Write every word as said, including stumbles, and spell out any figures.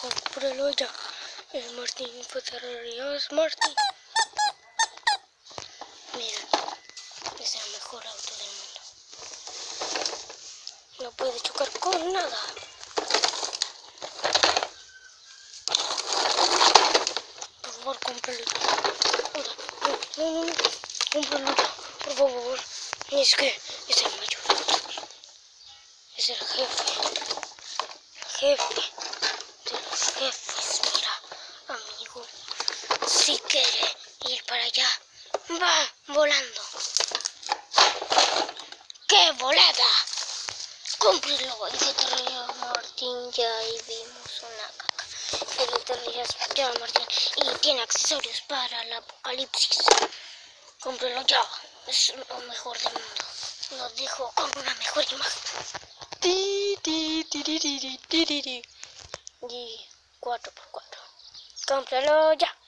Cómpralo ya. El Martín Ferrerías Martín. Mira, es el mejor auto del mundo. No puede chocar con nada. Por favor, cómpralo. No, no, no, cómpralo ya, por favor. Es que es el mayor. Es el jefe. El jefe de los jefes. Mira, amigo. Si quiere ir para allá, va volando. ¡Qué volada! Cómprelo. Y si te rías, Martín, ya ahí vimos una caca. Si te rías, ya, Martín. Y tiene accesorios para el apocalipsis. Cómprelo ya. Es lo mejor del mundo. Nos dijo con una mejor imagen. Ti, ti, ti, ti, ti, ti, ti, ti. Y cuatro por cuatro. Cómpralo ya.